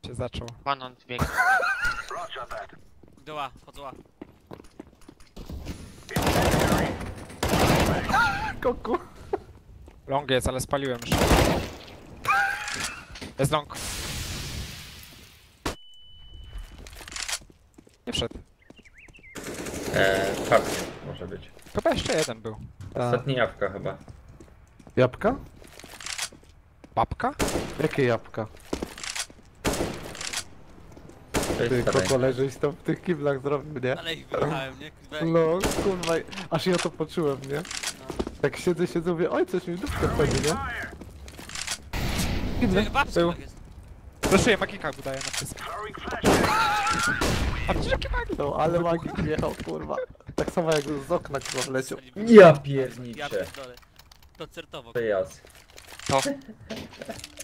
się zaczął. Banan biegnie. Doła, chodzła. Koku. Long jest, ale spaliłem już. Jest long. Nie wszedł. Papki może być. Chyba jeszcze jeden był. Ostatnia jawka chyba. Jabłka? Babka? Jakie jabłka? To Ty, jest Koko, stary. leżyś tam w tych kiblach zrobił, nie? Ale ich wyjechałem, nie? No, kurwa, aż ja to poczułem, nie? Tak siedzę, mówię, oj, coś mi w dupkę wchodzi, nie? Babska Był. tak jest. Proszę, magika budaje na wszystko. A przecież jaki magik? No, ale magik jechał, kurwa. Tak samo jak z okna, kurwa, wleciał. Ja pierniczę. Ja pierdolę. Koncertowo. To jas. To.